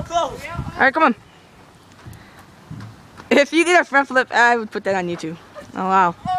close. Alright, come on. If you did a front flip, I would put that on YouTube. Oh, wow.